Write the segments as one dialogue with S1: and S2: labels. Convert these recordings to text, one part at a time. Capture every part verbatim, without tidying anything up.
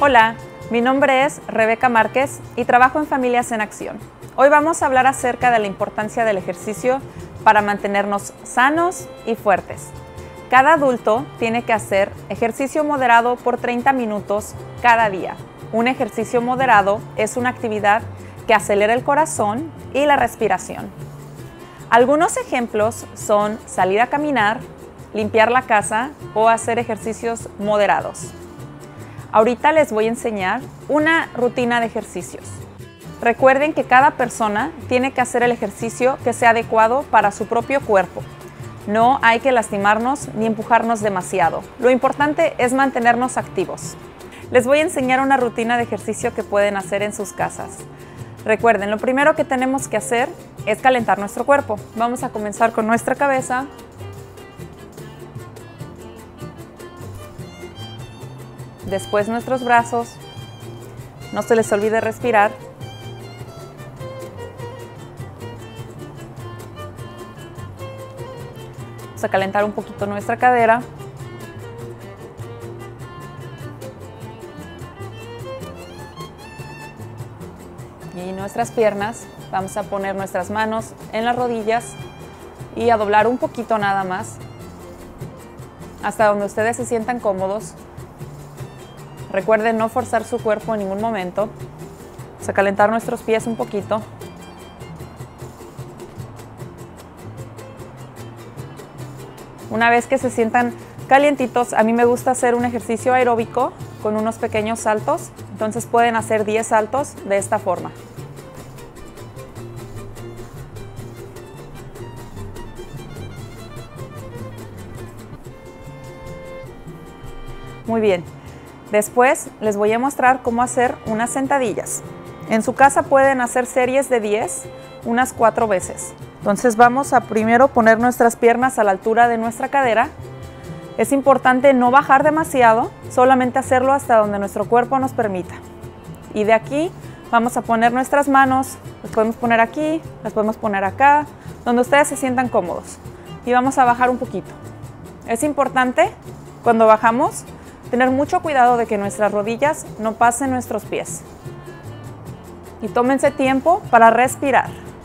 S1: Hola, mi nombre es Rebeca Márquez y trabajo en Familias en Acción. Hoy vamos a hablar acerca de la importancia del ejercicio para mantenernos sanos y fuertes. Cada adulto tiene que hacer ejercicio moderado por treinta minutos cada día. Un ejercicio moderado es una actividad que acelera el corazón y la respiración. Algunos ejemplos son salir a caminar, limpiar la casa o hacer ejercicios moderados. Ahorita les voy a enseñar una rutina de ejercicios. Recuerden que cada persona tiene que hacer el ejercicio que sea adecuado para su propio cuerpo. No hay que lastimarnos ni empujarnos demasiado. Lo importante es mantenernos activos. Les voy a enseñar una rutina de ejercicio que pueden hacer en sus casas. Recuerden, lo primero que tenemos que hacer es calentar nuestro cuerpo. Vamos a comenzar con nuestra cabeza. Después nuestros brazos. No se les olvide respirar. Vamos a calentar un poquito nuestra cadera. Y nuestras piernas. Vamos a poner nuestras manos en las rodillas y a doblar un poquito nada más, hasta donde ustedes se sientan cómodos. Recuerden no forzar su cuerpo en ningún momento. Vamos a calentar nuestros pies un poquito. Una vez que se sientan calientitos, a mí me gusta hacer un ejercicio aeróbico con unos pequeños saltos. Entonces pueden hacer diez saltos de esta forma. Muy bien. Después les voy a mostrar cómo hacer unas sentadillas. En su casa pueden hacer series de diez, unas cuatro veces. Entonces vamos a primero poner nuestras piernas a la altura de nuestra cadera. Es importante no bajar demasiado, solamente hacerlo hasta donde nuestro cuerpo nos permita. Y de aquí vamos a poner nuestras manos, las podemos poner aquí, las podemos poner acá, donde ustedes se sientan cómodos. Y vamos a bajar un poquito. Es importante cuando bajamos tener mucho cuidado de que nuestras rodillas no pasen nuestros pies. Y tómense tiempo para respirar.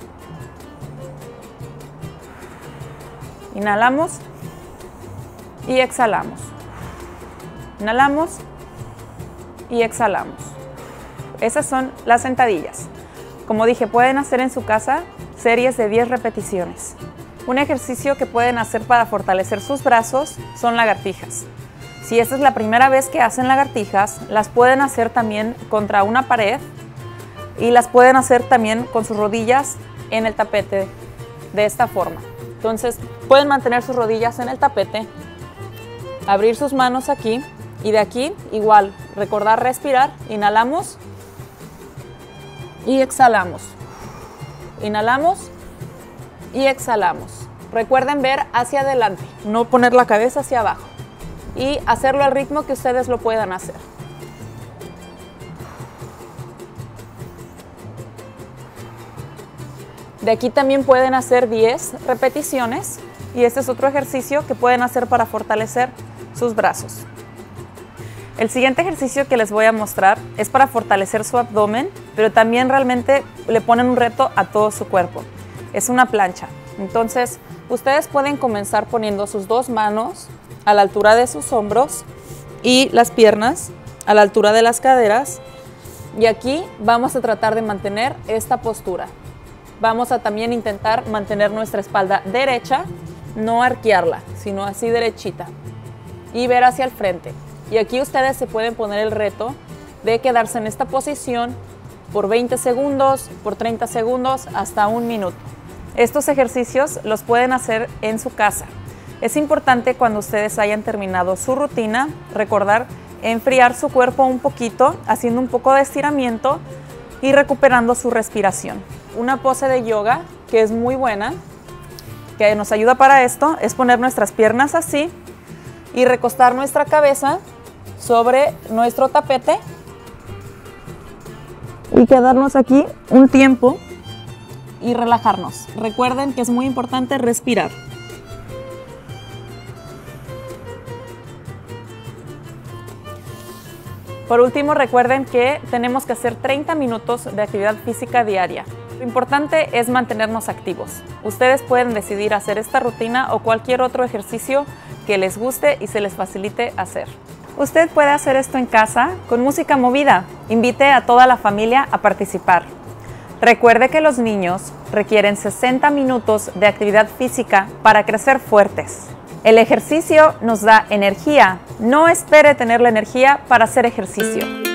S1: Inhalamos y exhalamos. Inhalamos y exhalamos. Esas son las sentadillas. Como dije, pueden hacer en su casa series de diez repeticiones. Un ejercicio que pueden hacer para fortalecer sus brazos son lagartijas. Si esta es la primera vez que hacen lagartijas, las pueden hacer también contra una pared y las pueden hacer también con sus rodillas en el tapete de esta forma. Entonces pueden mantener sus rodillas en el tapete, abrir sus manos aquí y de aquí igual recordar respirar. Inhalamos y exhalamos. Inhalamos y exhalamos. Recuerden ver hacia adelante, no poner la cabeza hacia abajo. Y hacerlo al ritmo que ustedes lo puedan hacer. De aquí también pueden hacer diez repeticiones y este es otro ejercicio que pueden hacer para fortalecer sus brazos. El siguiente ejercicio que les voy a mostrar es para fortalecer su abdomen, pero también realmente le ponen un reto a todo su cuerpo. Es una plancha. Entonces, ustedes pueden comenzar poniendo sus dos manos a la altura de sus hombros y las piernas a la altura de las caderas. Y aquí vamos a tratar de mantener esta postura. Vamos a también intentar mantener nuestra espalda derecha, no arquearla, sino así derechita. Y ver hacia el frente. Y aquí ustedes se pueden poner el reto de quedarse en esta posición por veinte segundos, por treinta segundos, hasta un minuto. Estos ejercicios los pueden hacer en su casa. Es importante cuando ustedes hayan terminado su rutina, recordar enfriar su cuerpo un poquito, haciendo un poco de estiramiento y recuperando su respiración. Una pose de yoga que es muy buena, que nos ayuda para esto, es poner nuestras piernas así y recostar nuestra cabeza sobre nuestro tapete y quedarnos aquí un tiempo y relajarnos. Recuerden que es muy importante respirar. Por último, recuerden que tenemos que hacer treinta minutos de actividad física diaria. Lo importante es mantenernos activos. Ustedes pueden decidir hacer esta rutina o cualquier otro ejercicio que les guste y se les facilite hacer. Usted puede hacer esto en casa con música movida. Invite a toda la familia a participar. Recuerde que los niños requieren sesenta minutos de actividad física para crecer fuertes. El ejercicio nos da energía. No espere tener la energía para hacer ejercicio.